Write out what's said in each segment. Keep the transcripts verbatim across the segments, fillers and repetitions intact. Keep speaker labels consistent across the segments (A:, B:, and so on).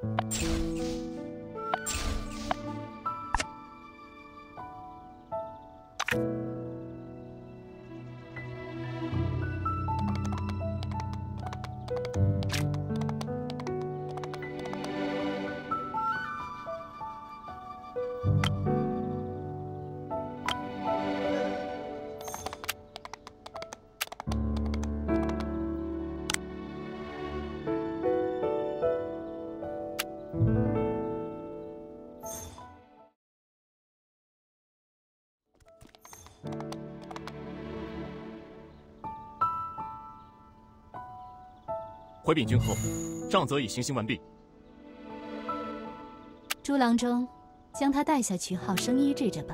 A: 回禀君后，杖责已行刑完毕。
B: 朱郎中，将他带下去，好生医治着吧。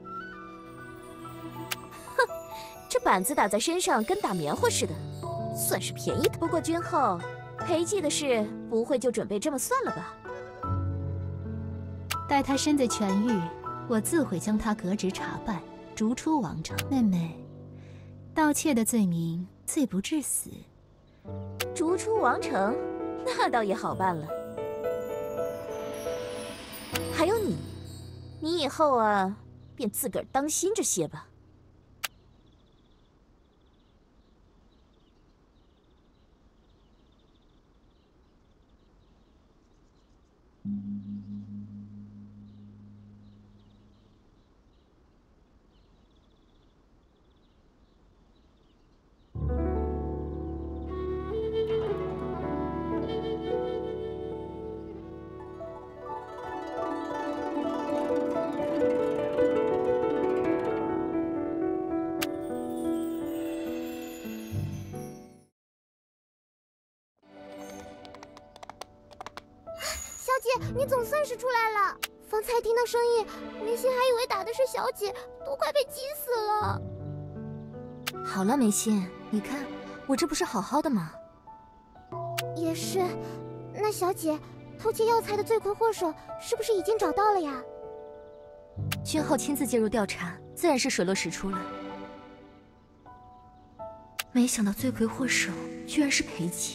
C: 哼，这板子打在身上跟打棉花似的，算是便宜的。不过君后，裴寂的事不会就准备这么算了吧？
B: 待他身子痊愈，我自会将他革职查办，逐出王城。妹妹，盗窃的罪名罪不至死。
C: 逐出王城，那倒也好办了。还有你，你以后啊，便自个儿当心着些吧。
D: 你总算是出来了！方才听到声音，梅心还以为打的是小姐，都快被急死了。
C: 好了，梅心，你看我这不是好好的吗？
D: 也是，那小姐偷窃药材的罪魁祸首是不是已经找到了呀？
C: 君后亲自介入调查，自然是水落石出了。没想到罪魁祸首居然是裴寂。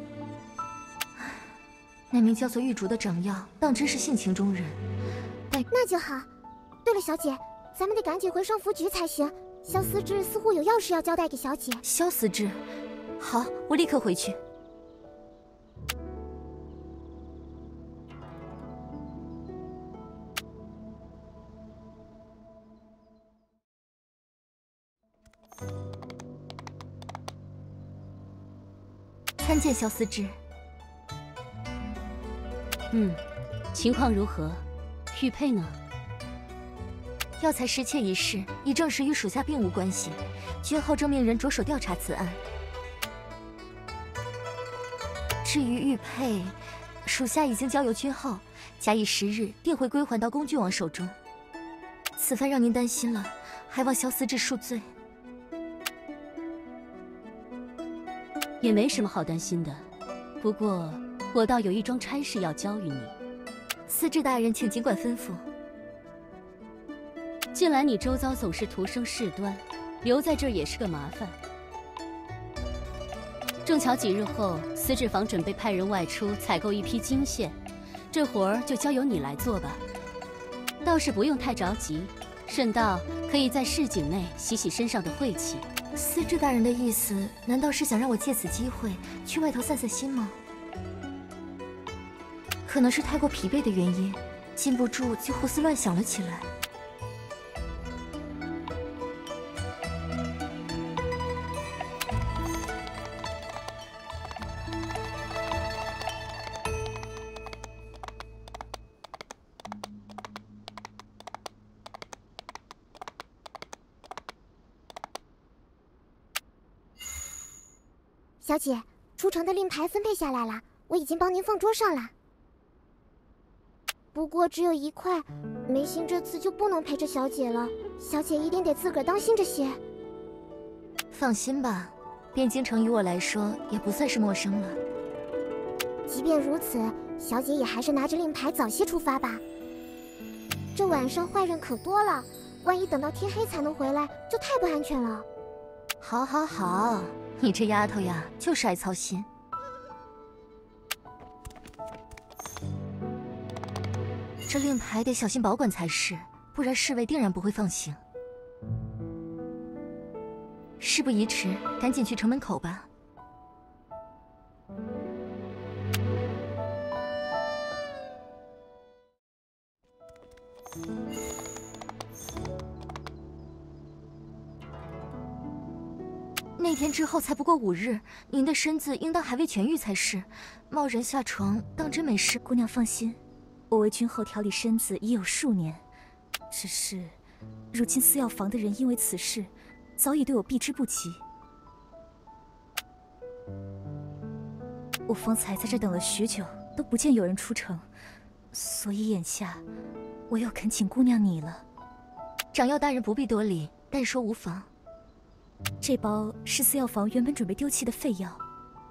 C: 那名叫做玉竹的长药，当真是性情中人。但
D: 那就好。对了，小姐，咱们得赶紧回双福局才行。萧思之似乎有要事要交代给小姐。
C: 萧思之，好，我立刻回去。参见萧思之。
E: 嗯，情况如何？玉佩呢？
C: 药材失窃一事已证实与属下并无关系，君后正命人着手调查此案。至于玉佩，属下已经交由君后，假以时日，定会归还到恭郡王手中。此番让您担心了，还望萧思之恕罪。
E: 也没什么好担心的，不过。 我倒有一桩差事要交与你，
C: 思之大人，请尽管吩咐。
E: 近来你周遭总是徒生事端，留在这儿也是个麻烦。正巧几日后，司制坊准备派人外出采购一批金线，这活儿就交由你来做吧。倒是不用太着急，顺道可以在市井内洗洗身上的晦气。
C: 司之大人的意思，难道是想让我借此机会去外头散散心吗？ 可能是太过疲惫的原因，禁不住就胡思乱想了起来。
D: 小姐，出城的令牌分配下来了，我已经帮您放桌上了。 不过只有一块，梅心这次就不能陪着小姐了。小姐一定得自个儿当心着些。
C: 放心吧，汴京城于我来说也不算是陌生了。
D: 即便如此，小姐也还是拿着令牌早些出发吧。这晚上坏人可多了，万一等到天黑才能回来，就太不安全了。
C: 好，好，好，你这丫头呀，就是爱操心。 这令牌得小心保管才是，不然侍卫定然不会放行。事不宜迟，赶紧去城门口吧。那天之后才不过五日，您的身子应当还未痊愈才是，贸然下床，当真没事。
B: 姑娘放心，我为君后调理身子已有数年，只是如今司药房的人因为此事，早已对我避之不及。我方才在这等了许久，都不见有人出城，所以眼下我又恳请姑娘你了。
C: 掌药大人不必多礼，但说无妨。
B: 这包是司药房原本准备丢弃的废药，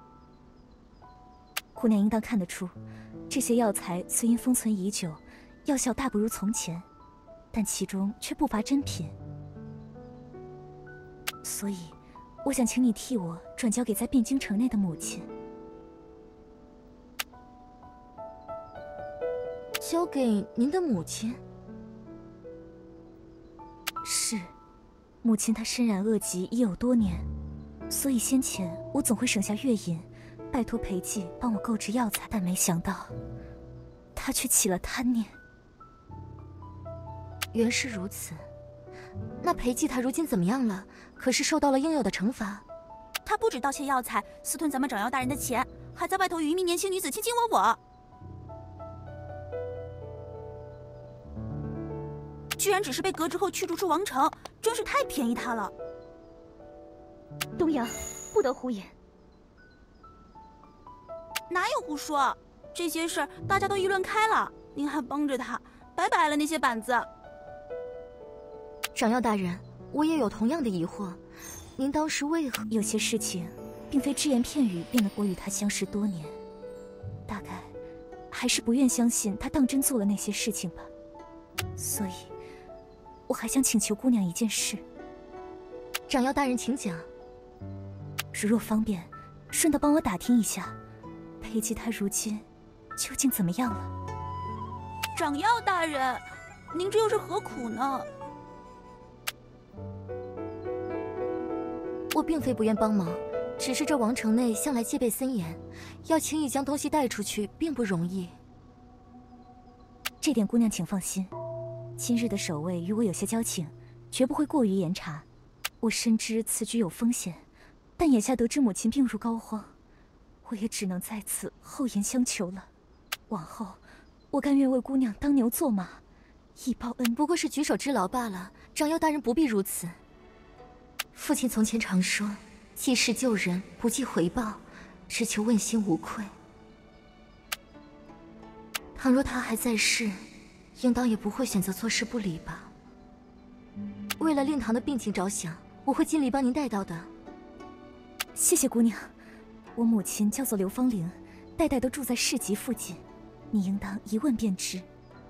B: 姑娘应当看得出，这些药材虽因封存已久，药效大不如从前，但其中却不乏珍品，所以我想请你替我转交给在汴京城内的母亲。
C: 交给您的母亲？
B: 是。母亲她身染恶疾已有多年，所以先前我总会省下月银，拜托裴寂帮我购置药材，但没想到她却起了贪念。
C: 原是如此，那裴寂她如今怎么样了？可是受到了应有的惩罚？
F: 她不止盗窃药材，私吞咱们掌药大人的钱，还在外头与一名年轻女子卿卿我我，居然只是被革职后驱逐出王城，真是太便宜他了。
B: 东阳，不得胡言。
F: 哪有胡说？这些事大家都议论开了，您还帮着他，白摆了那些板子。
C: 掌药大人，我也有同样的疑惑，您当时为何？
B: 有些事情，并非只言片语便能。我与他相识多年，大概还是不愿相信他当真做了那些事情吧。所以，我还想请求姑娘一件事。
C: 掌药大人，请讲。
B: 如若方便，顺道帮我打听一下，裴寂他如今究竟怎么样了？
F: 掌药大人，您这又是何苦呢？
C: 我并非不愿帮忙，只是这王城内向来戒备森严，要轻易将东西带出去并不容易。
B: 这点姑娘请放心，今日的守卫与我有些交情，绝不会过于严查。我深知此举有风险，但眼下得知母亲病入膏肓，我也只能在此厚颜相求了。往后，我甘愿为姑娘当牛做马，以报恩。
C: 不过是举手之劳罢了，掌药大人不必如此。父亲从前常说，济世救人，不计回报，只求问心无愧。倘若他还在世，应当也不会选择坐视不理吧。为了令堂的病情着想，我会尽力帮您带到的。
B: 谢谢姑娘，我母亲叫做刘芳玲，代代都住在市集附近，你应当一问便知。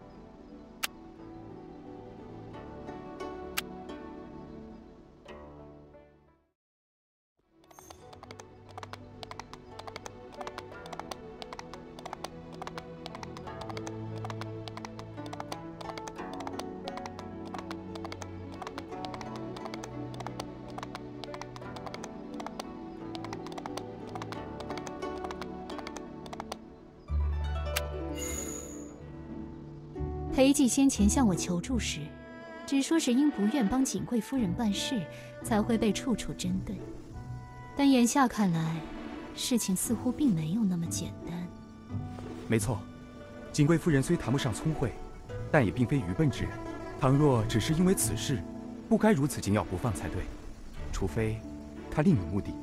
B: 裴寂先前向我求助时，只说是因不愿帮锦贵夫人办事，才会被处处针对。但眼下看来，事情似乎并没有那么简单。
G: 没错，锦贵夫人虽谈不上聪慧，但也并非愚笨之人。倘若只是因为此事，不该如此紧咬不放才对。除非她另有目的。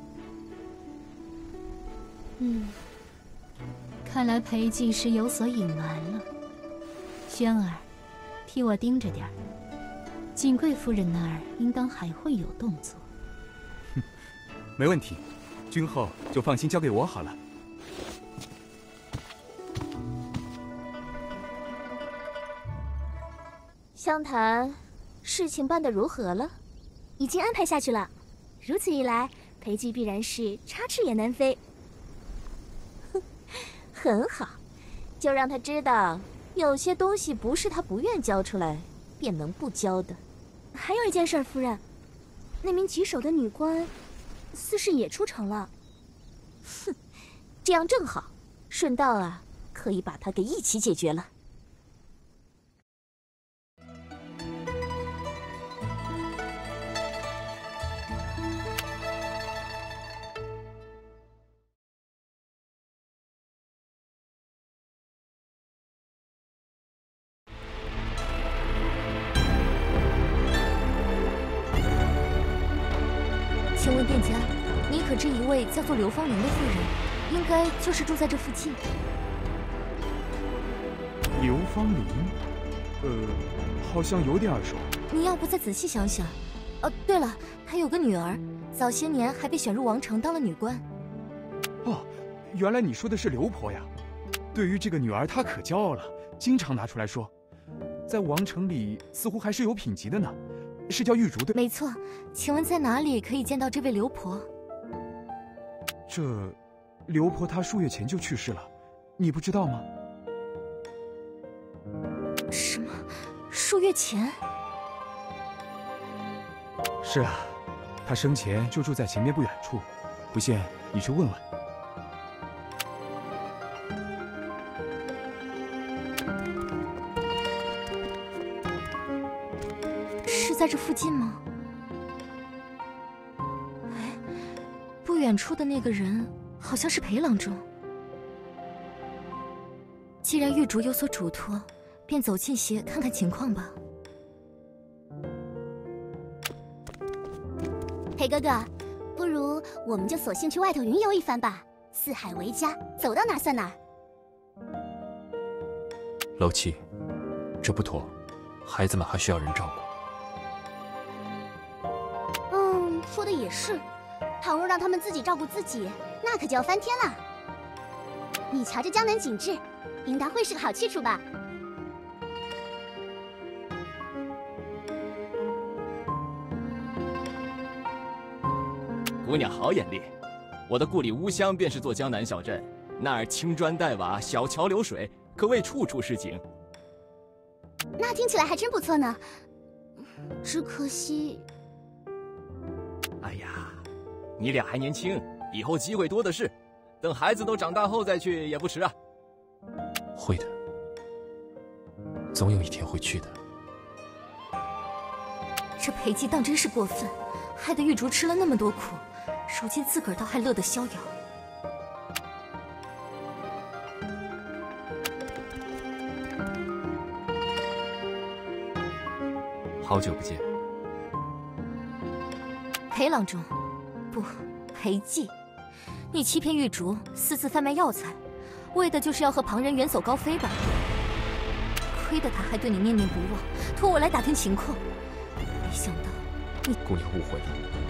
B: 嗯，看来裴寂是有所隐瞒了。轩儿，替我盯着点儿，锦贵夫人那儿应当还会有动作。
G: 哼，没问题，君后就放心交给我好了。
D: 湘潭，事情办得如何了？
H: 已经安排下去了。如此一来，裴寂必然是插翅也难飞。
D: 哼，很好，就让他知道
H: 有些东西不是他不愿交出来便能不交的。还有一件事，夫人，那名棘手的女官，似是也出城了。哼，这样正好，顺道啊，可以把她给一起解决了。
C: 请问店家，您可知一位叫做刘芳玲的妇人？应该就是住在这附近。
G: 刘芳玲，呃，好像有点耳熟。
C: 您要不再仔细想想？哦，对了，她有个女儿，早些年还被选入王城当了女官。
G: 哦，原来你说的是刘婆呀！对于这个女儿，她可骄傲了，经常拿出来说，在王城里似乎还是有品级的呢。是叫玉竹对？
C: 没错，请问在哪里可以见到这位刘婆？
G: 这刘婆她数月前就去世了，你不知道吗？
C: 什么？数月前？
G: 是啊，她生前就住在前面不远处，不信你去问问。
C: 在这附近吗？哎，不远处的那个人好像是裴郎中。既然玉竹有所嘱托，便走近些看看情况吧。
H: 裴哥哥，不如我们就索性去外头云游一番吧。四海为家，走到哪算哪。
A: 老七，这不妥，孩子们还需要人照顾。
H: 说的也是，倘若让他们自己照顾自己，那可就要翻天了。你瞧这江南景致，应当会是个好去处吧？
A: 姑娘好眼力，我的故里乌乡便是座江南小镇，那儿青砖黛瓦，小桥流水，可谓处处是景。
H: 那听起来还真不错呢，只可惜……
A: 哎呀，你俩还年轻，以后机会多的是，等孩子都长大后再去也不迟啊。会的，总有一天会去的。
C: 这裴寂当真是过分，害得玉竹吃了那么多苦，如今自个儿倒还乐得逍遥。
A: 好久不见。
C: 裴郎中，不，裴寂，你欺骗玉竹，私自贩卖药材，为的就是要和旁人远走高飞吧？亏得他还对你念念不忘，托我来打听情况，没想到你……
A: 姑娘误会了，